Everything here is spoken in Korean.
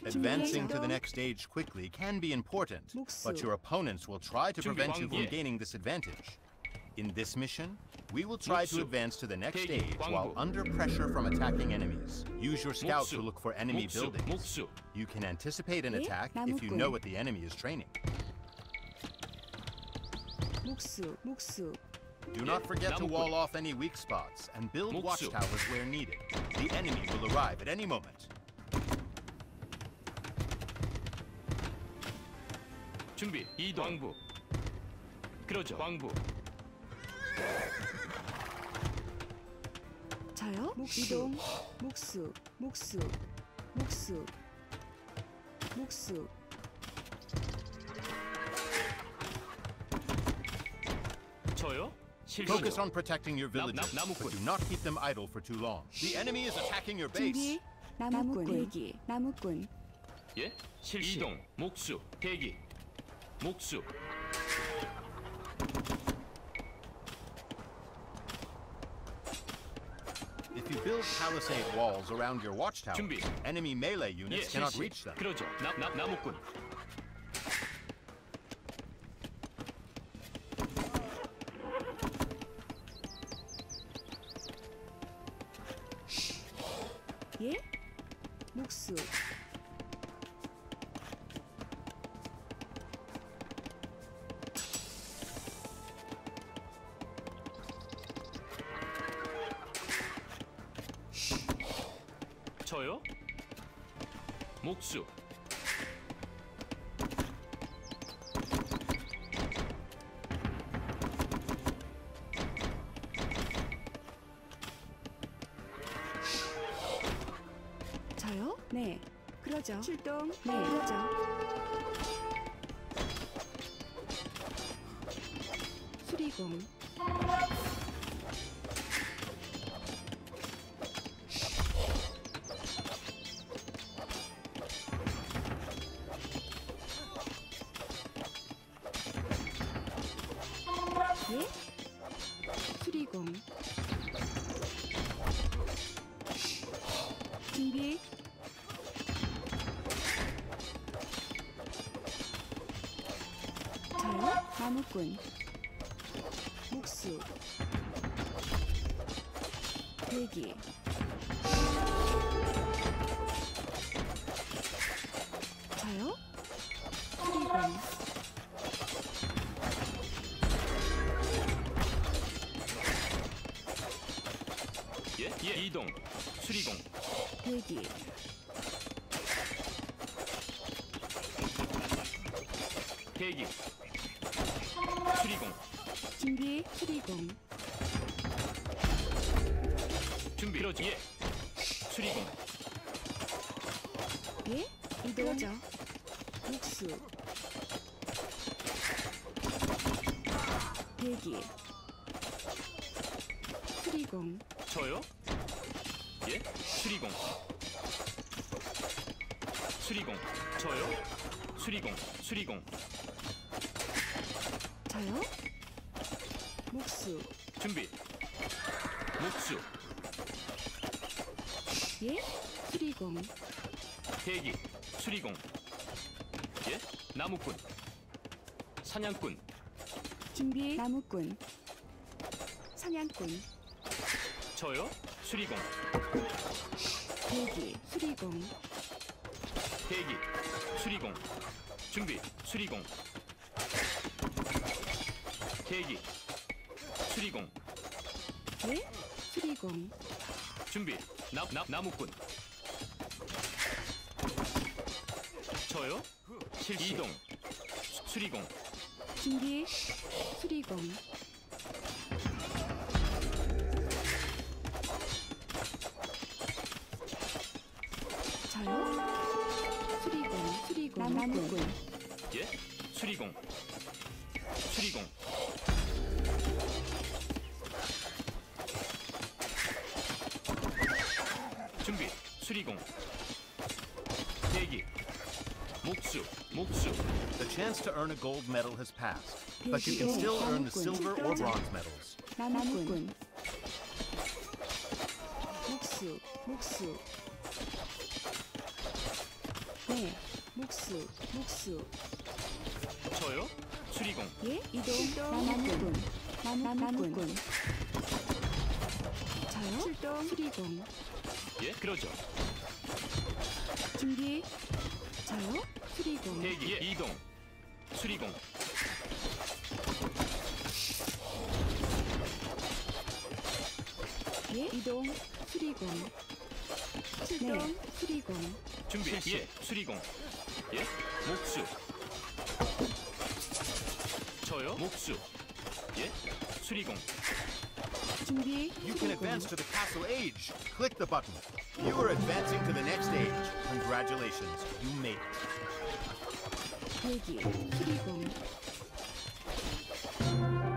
Advancing to the next stage quickly can be important, but your opponents will try to prevent you from gaining this advantage. In this mission, we will try to advance to the next stage while under pressure from attacking enemies. Use your scout to look for enemy buildings. You can anticipate an attack if you know what the enemy is training. Do not forget to wall off any weak spots and build watchtowers where needed. The enemy will arrive at any moment. 준비. 이동. 광부. 그러죠. 광부. 저요? 이동. 목수. 저요? Focus on protecting your villages, but do not keep them idle for too long. The enemy is attacking your base. 준비. 나무꾼. 예? 실시. 이동. 목수. 대기. 목수. If you build palisade walls around your watchtower, 준비. enemy melee units cannot 실시. reach them. 그러죠. 나무꾼. 예? 목수. 저요? 목수. 저요? 네. 그러죠. 출동. 네. 그러죠. 수리공. 예? 수리공. 준비. 저요? 나무꾼. 목수. 대기. 저요? 수리공. 예? 이동. 수리공. 대기. 대기. 수리공. 준비. 수리공. 준비. 그러죠. 예. 수리공. 예? 이동하죠. 목수. 대기. 수리공. 저요? 예? 수리공. 수리공. 저요? 수리공. 저요? 목수. 준비. 목수. 예? 수리공. 대기. 수리공. 예? 나무꾼. 사냥꾼. 준비. 나무꾼. 사냥꾼. 저요? 수리공. 대기. 수리공. 대기. 수리공. 준비. 수리공. 대기. 수리공. 예? 수리공. 준비. 나무꾼. 저요? 실시. 이동. 수리공. 준비. 수리공. 저요? 수리공. 나무꾼. 예? 수리공. 준비. 수리공. 대기. 목수. The chance to earn a gold medal has passed, but you can still earn the silver or bronze medals. 나무꾼. 목수. 네. 목수. 저요? 수리공. 예. 이동. 나무꾼. 저요? 출동. 수리공. 예, 그러죠. 준비. 저요? 수리공. 대기. 예, 이동. 수리공. 예. 이동. 수리공. 출동. 네. 수리공. 준비. 예, 수리공. 예, 목수. 저요? 목수. 예, 수리공. 준비. You can advance to the castle age. Click the button. You are advancing to the next stage. Congratulations, you made it. 대기. 수리공.